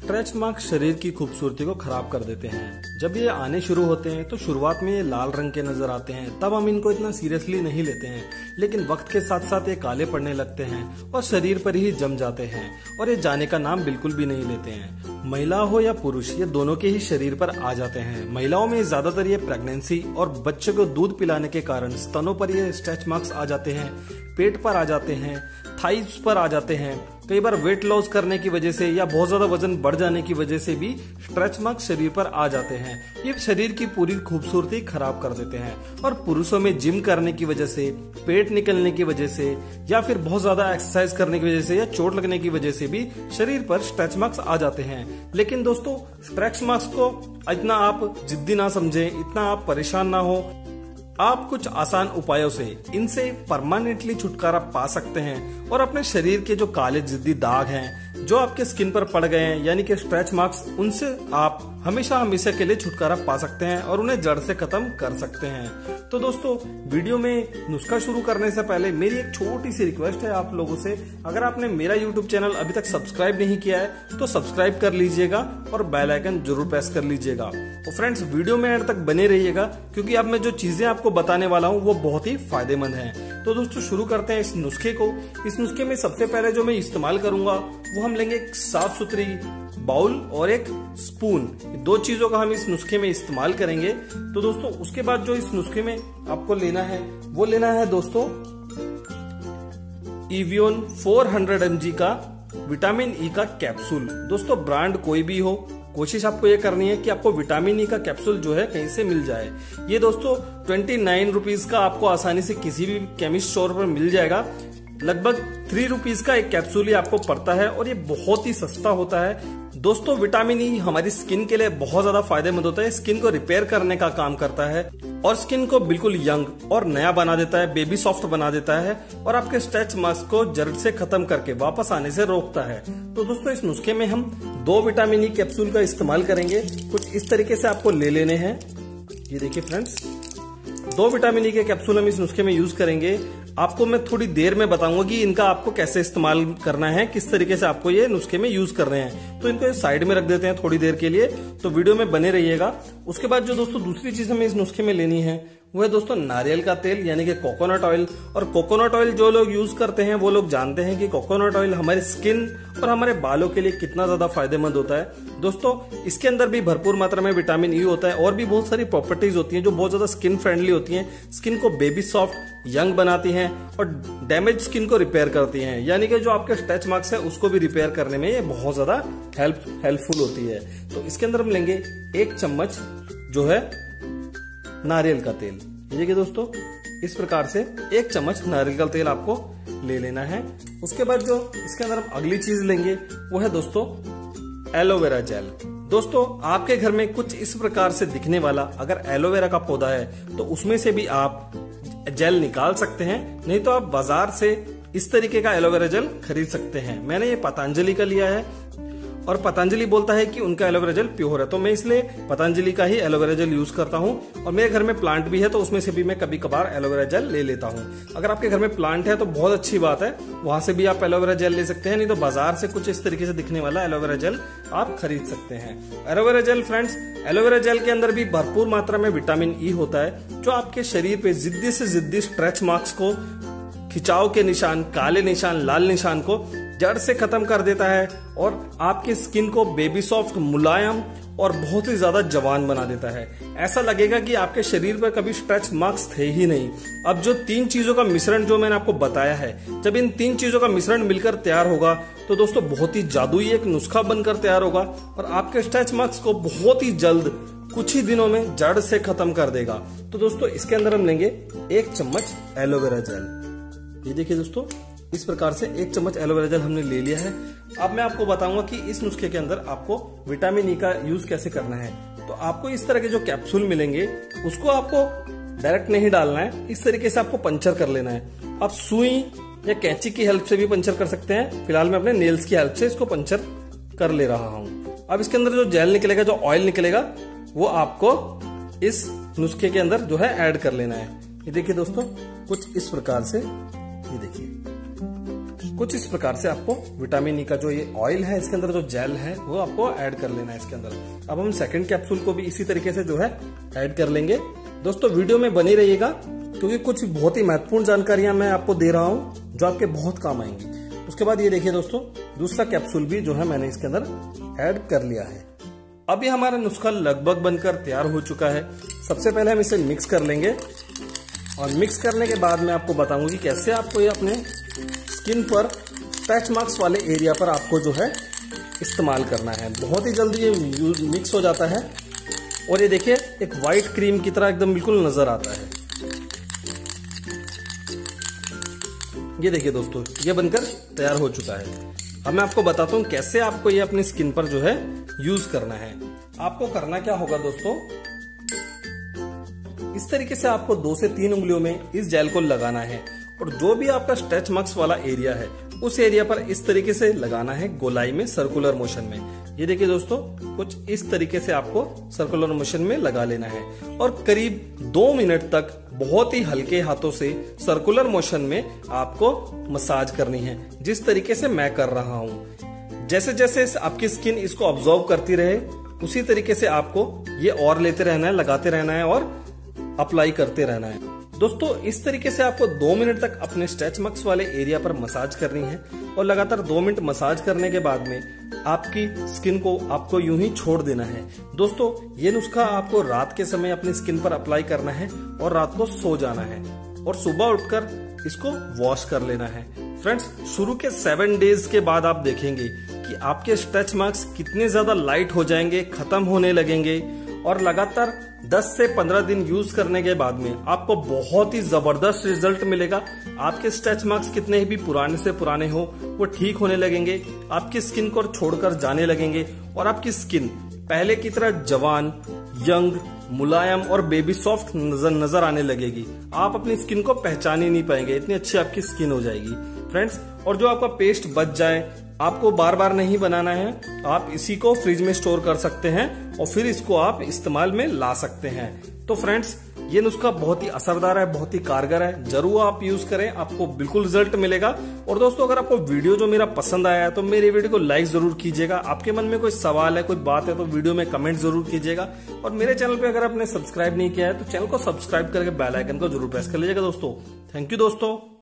Stretch marks शरीर की खूबसूरती को खराब कर देते हैं। जब ये आने शुरू होते हैं तो शुरुआत में ये लाल रंग के नजर आते हैं, तब हम इनको इतना सीरियसली नहीं लेते हैं, लेकिन वक्त के साथ साथ ये काले पड़ने लगते हैं और शरीर पर ही जम जाते हैं और ये जाने का नाम बिल्कुल भी नहीं लेते हैं। महिला हो या पुरुष, ये दोनों के ही शरीर पर आ जाते हैं। महिलाओं में ज्यादातर ये प्रेगनेंसी और बच्चे को दूध पिलाने के कारण स्तनों पर ये स्ट्रेच मार्क्स आ जाते हैं, पेट पर आ जाते हैं, थाइस पर आ जाते हैं। कई बार वेट लॉस करने की वजह से या बहुत ज्यादा वजन बढ़ जाने की वजह से भी स्ट्रेच मार्क्स शरीर पर आ जाते हैं। ये शरीर की पूरी खूबसूरती खराब कर देते हैं। और पुरुषों में जिम करने की वजह से, पेट निकलने की वजह से या फिर बहुत ज्यादा एक्सरसाइज करने की वजह से या चोट लगने की वजह से भी शरीर पर स्ट्रेच मार्क्स आ जाते हैं। लेकिन दोस्तों, स्ट्रेच मार्क्स को इतना आप जिद्दी ना समझें, इतना आप परेशान ना हो। आप कुछ आसान उपायों से इनसे परमानेंटली छुटकारा पा सकते हैं और अपने शरीर के जो काले जिद्दी दाग हैं, जो आपके स्किन पर पड़ गए हैं, यानी कि स्ट्रेच मार्क्स, उनसे आप हमेशा हमेशा के लिए छुटकारा पा सकते हैं और उन्हें जड़ से खत्म कर सकते हैं। तो दोस्तों, वीडियो में नुस्खा शुरू करने से पहले मेरी एक छोटी सी रिक्वेस्ट है आप लोगों से, अगर आपने मेरा यूट्यूब चैनल अभी तक सब्सक्राइब नहीं किया है तो सब्सक्राइब कर लीजिएगा और बेल आइकन जरूर प्रेस कर लीजिएगा। तो फ्रेंड्स, वीडियो में एंड तक बने रहिएगा क्योंकि अब मैं जो चीजें आपको बताने वाला हूँ वो बहुत ही फायदेमंद है। तो दोस्तों, शुरू करते हैं इस नुस्खे को। इस नुस्खे में सबसे पहले जो मैं इस्तेमाल करूंगा वो हम लेंगे एक साफ सुथरी बाउल और एक स्पून। दो चीजों का हम इस नुस्खे में इस्तेमाल करेंगे। तो दोस्तों, उसके बाद जो इस नुस्खे में आपको लेना है वो लेना है दोस्तों इवियन 400 mg का विटामिन ई का कैप्सूल। दोस्तों, ब्रांड कोई भी हो, कोशिश आपको ये करनी है कि आपको विटामिन ई का कैप्सूल जो है कहीं से मिल जाए। ये दोस्तों 29 रुपीज का आपको आसानी से किसी भी केमिस्ट स्टोर पर मिल जाएगा। लगभग 3 रुपीज का एक कैप्सूल ही आपको पड़ता है और ये बहुत ही सस्ता होता है। दोस्तों, विटामिन ई हमारी स्किन के लिए बहुत ज्यादा फायदेमंद होता है। स्किन को रिपेयर करने का काम करता है और स्किन को बिल्कुल यंग और नया बना देता है, बेबी सॉफ्ट बना देता है और आपके स्ट्रेच मार्क्स को जड़ से खत्म करके वापस आने से रोकता है। तो दोस्तों, इस नुस्खे में हम 2 विटामिन ई कैप्सूल का इस्तेमाल करेंगे। कुछ इस तरीके से आपको ले लेने हैं। ये देखिए फ्रेंड्स, 2 विटामिन ई के कैप्सूल हम इस नुस्खे में यूज करेंगे। आपको मैं थोड़ी देर में बताऊंगा कि इनका आपको कैसे इस्तेमाल करना है, किस तरीके से आपको ये नुस्खे में यूज कर रहे हैं। तो इनको साइड में रख देते हैं थोड़ी देर के लिए, तो वीडियो में बने रहिएगा। उसके बाद जो दोस्तों दूसरी चीज हमें इस नुस्खे में लेनी है वो है दोस्तों नारियल का तेल, यानी कि कोकोनट ऑयल। और कोकोनट ऑयल जो लोग यूज करते हैं वो लोग जानते हैं कि कोकोनट ऑयल हमारे स्किन और हमारे बालों के लिए कितना ज्यादा फायदेमंद होता है। दोस्तों, इसके अंदर भी भरपूर मात्रा में विटामिन ई होता है और भी बहुत सारी प्रॉपर्टीज होती हैं जो बहुत ज्यादा स्किन फ्रेंडली होती हैं। स्किन को बेबी सॉफ्ट, यंग बनाती हैं और डैमेज स्किन को रिपेयर करती हैं, यानी कि जो आपके स्ट्रेच मार्क्स है उसको भी रिपेयर करने में ये बहुत ज्यादा हेल्पफुल होती है। तो इसके अंदर हम लेंगे 1 चम्मच जो है नारियल का तेल। देखिए दोस्तों, इस प्रकार से 1 चम्मच नारियल का तेल आपको ले लेना है। उसके बाद जो इसके अंदर हम अगली चीज लेंगे वो है दोस्तों एलोवेरा जेल। दोस्तों, आपके घर में कुछ इस प्रकार से दिखने वाला अगर एलोवेरा का पौधा है तो उसमें से भी आप जेल निकाल सकते हैं, नहीं तो आप बाजार से इस तरीके का एलोवेरा जेल खरीद सकते हैं। मैंने ये पतंजलि का लिया है और पतंजलि बोलता है कि उनका एलोवेरा जेल प्योर है, तो मैं इसलिए पतंजलि का ही एलोवेरा जेल यूज करता हूं। और मेरे घर में प्लांट भी है तो उसमें से भी मैं कभी कभार एलोवेरा जेल ले लेता हूं। अगर आपके घर में प्लांट है तो बहुत अच्छी बात है, वहां से भी आप एलोवेरा जेल ले सकते हैं, नहीं तो बाजार से कुछ इस तरीके से दिखने वाला एलोवेरा जेल आप खरीद सकते हैं। Aloe vera gel friends, aloe vera gel के अंदर भी भरपूर मात्रा में विटामिन ई होता है जो आपके शरीर पे जिद्दी से जिद्दी स्ट्रेच मार्क्स को, खिंचाव के निशान, काले निशान, लाल निशान को जड़ से खत्म कर देता है और आपके स्किन को बेबी सॉफ्ट, मुलायम और बहुत ही ज्यादा जवान बना देता है। ऐसा लगेगा कि आपके शरीर पर कभी स्ट्रेच मार्क्स थे ही नहीं। अब जो 3 चीजों का मिश्रण जो मैंने आपको बताया है, जब इन 3 चीजों का मिश्रण मिलकर तैयार होगा तो दोस्तों बहुत ही जादुई एक नुस्खा बनकर तैयार होगा और आपके स्ट्रेच मार्क्स को बहुत ही जल्द, कुछ ही दिनों में जड़ से खत्म कर देगा। तो दोस्तों, इसके अंदर हम लेंगे 1 चम्मच एलोवेरा जेल। ये देखिए दोस्तों, इस प्रकार से 1 चम्मच एलोवेरा जेल हमने ले लिया है। अब मैं आपको बताऊंगा कि इस नुस्खे के अंदर आपको विटामिन ई का यूज कैसे करना है। तो आपको इस तरह के जो कैप्सूल मिलेंगे उसको आपको डायरेक्ट नहीं डालना है, इस तरीके से आपको पंचर कर लेना है। आप सुई या कैंची की हेल्प से भी पंचर कर सकते हैं। फिलहाल मैं अपने नेल्स की हेल्प से इसको पंचर कर ले रहा हूँ। अब इसके अंदर जो जेल निकलेगा, जो ऑयल निकलेगा, वो आपको इस नुस्खे के अंदर जो है ऐड कर लेना है। ये देखिए दोस्तों, कुछ इस प्रकार से, ये देखिए कुछ इस प्रकार से आपको विटामिन ई का जो ये ऑयल है इसके अंदर जो जेल है वो आपको ऐड कर लेना है इसके अंदर। अब हम सेकंड कैप्सूल को भी इसी तरीके से जो है ऐड कर लेंगे। दोस्तों वीडियो में बनी रहिएगा क्योंकि कुछ बहुत ही महत्वपूर्ण जानकारियां मैं आपको दे रहा हूं जो आपके बहुत काम आएंगी। उसके बाद ये देखिए दोस्तों, दूसरा कैप्सूल भी जो है मैंने इसके अंदर ऐड कर लिया है। अभी हमारा नुस्खा लगभग बनकर तैयार हो चुका है। सबसे पहले हम इसे मिक्स कर लेंगे और मिक्स करने के बाद मैं आपको बताऊंगी कि कैसे आपको ये अपने स्किन पर स्ट्रेच मार्क्स वाले एरिया पर आपको जो है इस्तेमाल करना है। बहुत ही जल्दी ये मिक्स हो जाता है और ये देखिए एक व्हाइट क्रीम की तरह एकदम बिल्कुल नजर आता है। ये देखिए दोस्तों, ये बनकर तैयार हो चुका है। अब मैं आपको बताता हूँ कैसे आपको ये अपनी स्किन पर जो है यूज करना है। आपको करना क्या होगा दोस्तों, इस तरीके से आपको 2 से 3 उंगलियों में इस जेल को लगाना है और जो भी आपका स्ट्रेच मार्क्स वाला एरिया है उस एरिया पर इस तरीके से लगाना है, गोलाई में, सर्कुलर मोशन में। ये देखिए दोस्तों, कुछ इस तरीके से आपको सर्कुलर मोशन में लगा लेना है और करीब 2 मिनट तक बहुत ही हल्के हाथों से सर्कुलर मोशन में आपको मसाज करनी है, जिस तरीके से मैं कर रहा हूं। जैसे जैसे आपकी स्किन इसको ऑब्जर्व करती रहे उसी तरीके से आपको ये और लेते रहना है, लगाते रहना है और अप्लाई करते रहना है। दोस्तों इस तरीके से आपको 2 मिनट तक अपने स्ट्रेच मार्क्स वाले एरिया पर मसाज करनी है और लगातार 2 मिनट मसाज करने के बाद में आपकी स्किन को आपको यूं ही छोड़ देना है। दोस्तों ये नुस्खा आपको रात के समय अपनी स्किन पर अप्लाई करना है और रात को सो जाना है और सुबह उठकर इसको वॉश कर लेना है। फ्रेंड्स, शुरू के 7 डेज के बाद आप देखेंगे कि आपके स्ट्रेच मार्क्स कितने ज्यादा लाइट हो जाएंगे, खत्म होने लगेंगे और लगातार 10 से 15 दिन यूज करने के बाद में आपको बहुत ही जबरदस्त रिजल्ट मिलेगा। आपके स्ट्रेच मार्क्स कितने भी पुराने से पुराने हो वो ठीक होने लगेंगे, आपकी स्किन को छोड़कर जाने लगेंगे और आपकी स्किन पहले की तरह जवान, यंग, मुलायम और बेबी सॉफ्ट नजर आने लगेगी। आप अपनी स्किन को पहचान ही नहीं पाएंगे, इतनी अच्छी आपकी स्किन हो जाएगी फ्रेंड्स। और जो आपका पेस्ट बच जाए, आपको बार बार नहीं बनाना है, आप इसी को फ्रिज में स्टोर कर सकते हैं और फिर इसको आप इस्तेमाल में ला सकते हैं। तो फ्रेंड्स ये नुस्खा बहुत ही असरदार है, बहुत ही कारगर है, जरूर आप यूज करें, आपको बिल्कुल रिजल्ट मिलेगा। और दोस्तों अगर आपको वीडियो जो मेरा पसंद आया है तो मेरे वीडियो को लाइक जरूर कीजिएगा। आपके मन में कोई सवाल है, कोई बात है तो वीडियो में कमेंट जरूर कीजिएगा। और मेरे चैनल पे अगर आपने सब्सक्राइब नहीं किया है तो चैनल को सब्सक्राइब करके बेल आइकन को जरूर प्रेस कर लीजिएगा दोस्तों। थैंक यू दोस्तों।